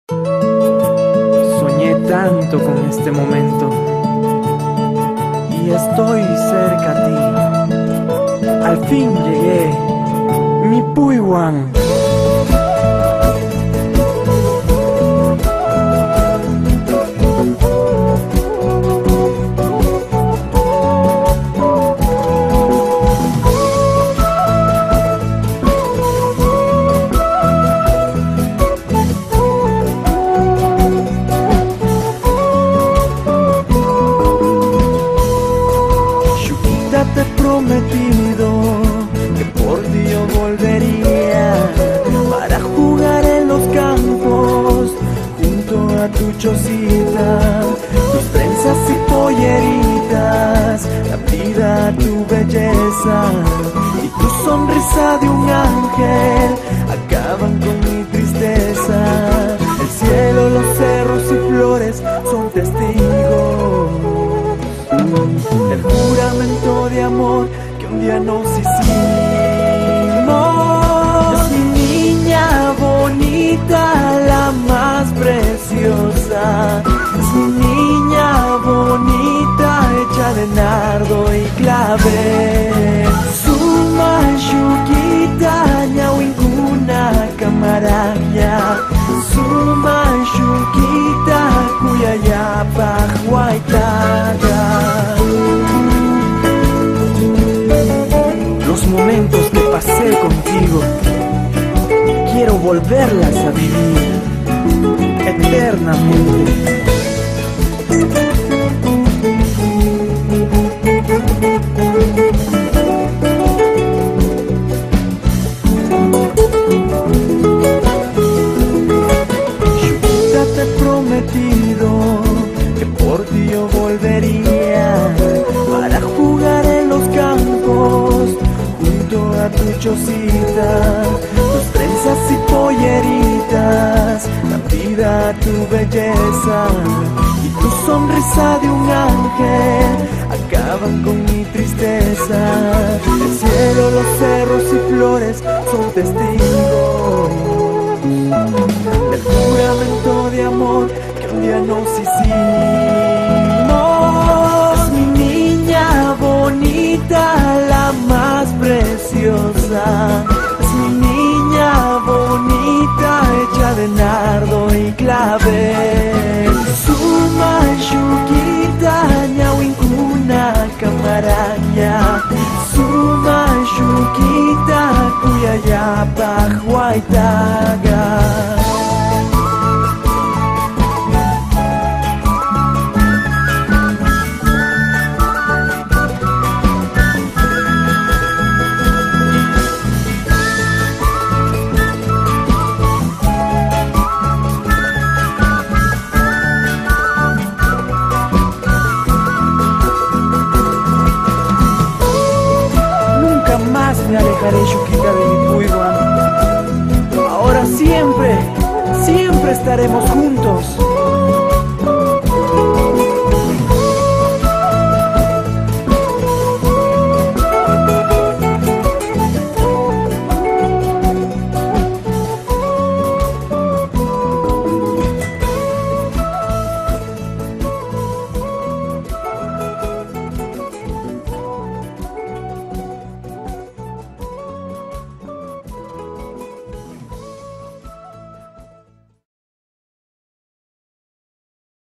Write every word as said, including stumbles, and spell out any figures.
Soñé tanto con este momento y estoy cerca a ti. Al fin llegué, mi Puywan. Te he prometido que por ti yo volvería para jugar en los campos junto a tu chocita, tus trenzas y polleritas, la vida, tu belleza y tu sonrisa de un ángel acaban con mi tristeza. El cielo, los cerros y flores son testigos del juramento de amor que un día nos hicimos. Es mi niña bonita, la más preciosa. Es mi niña bonita, hecha de nardo y clavel. Su machuquita, ñahuinguna camaraya. Su machuquita, cuyayapa, huaytaga. Los momentos que pasé contigo, quiero volverlas a vivir eternamente. Yo te he prometido que por ti yo volvería para jugar en los campos junto a tu chocita, tus trenzas y polleritas, la vida, tu belleza y tu sonrisa de un ángel acaban con mi tristeza. El cielo, los cerros y flores son testigos del juramento de amor que un día nos hicimos. Es mi niña bonita, la más preciosa. Es mi niña bonita, hecha de nardo y clavel. Su machuquita, ñahuinguna camaraya. Su machuquita, cuyayapa, huaytaga. Me alejaré, Chuquita, de mi Puywan. Ahora siempre, siempre estaremos juntos.